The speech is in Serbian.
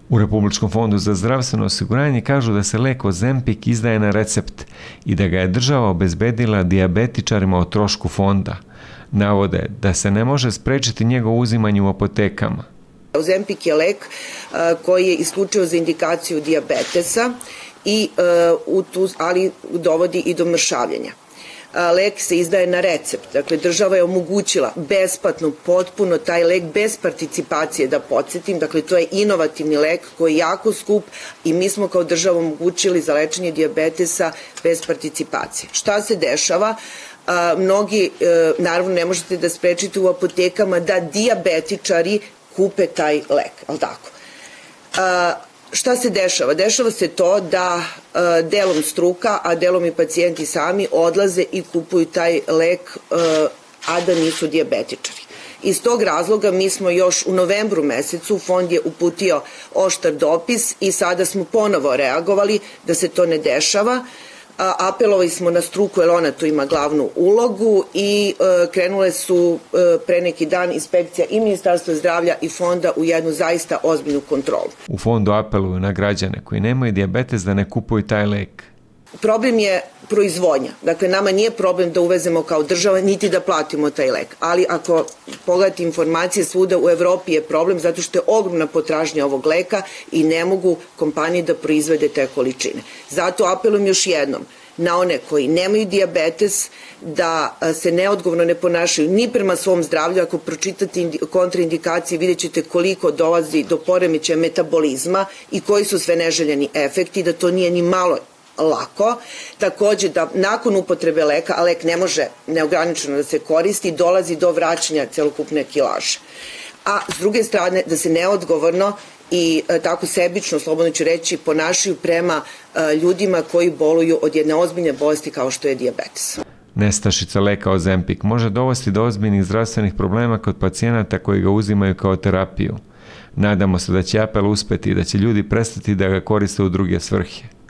U Republičkom fondu za zdravstveno osiguranje kažu da se lek Ozempic izdaje na recept i da ga je država obezbedila dijabetičarima o trošku fonda. Navode da se ne može sprečiti njegovo uzimanje u apotekama. Ozempic je lek koji je isključivo za indikaciju dijabetesa, ali dovodi i do mršavljenja. Lek se izdaje na recept, dakle država je omogućila besplatno, potpuno taj lek bez participacije, da podsjetim, dakle to je inovativni lek koji je jako skup i mi smo kao država omogućili za lečenje dijabetesa bez participacije. Šta se dešava? Mnogi, naravno ne možete da sprečite u apotekama da dijabetičari kupe taj lek, ali tako? Šta se dešava? Dešava se to da delom struka, a delom i pacijenti sami odlaze i kupuju taj lek, a da nisu dijabetičari. Iz tog razloga mi smo još u novembru mesecu, fond je uputio oštar dopis i sada smo ponovo reagovali da se to ne dešava. Apelovali smo na struku jer ona tu ima glavnu ulogu i krenule su pre neki dan inspekcija i Ministarstva zdravlja i fonda u jednu zaista ozbiljnu kontrolu. U fondu apeluju na građane koji nemaju dijabetes da ne kupuju taj lek. Problem je proizvodnja. Dakle, nama nije problem da uvezemo kao država, niti da platimo taj lek. Ali ako pogledate informacije, svuda u Evropi je problem zato što je ogromna potražnja ovog leka i ne mogu kompanije da proizvede te količine. Zato apelujem još jednom na one koji nemaju dijabetes da se neodgovorno ne ponašaju ni prema svom zdravlju. Ako pročitate kontraindikacije vidjet ćete koliko dolazi do poremećaja metabolizma i koji su sve neželjeni efekti, da to nije ni malo lako. Takođe da nakon upotrebe leka, a lek ne može neograničeno da se koristi, dolazi do vraćanja celokupne kilaže. A s druge strane da se neodgovorno i tako sebično, slobodno ću reći, ponašaju prema ljudima koji boluju od jedne ozbiljne bolesti kao što je dijabetes. Nestašica leka Ozempic može dovesti do ozbiljnih zdravstvenih problema kod pacijenata koji ga uzimaju kao terapiju. Nadamo se da će apel uspeti i da će ljudi prestati da ga koriste u druge svrhe.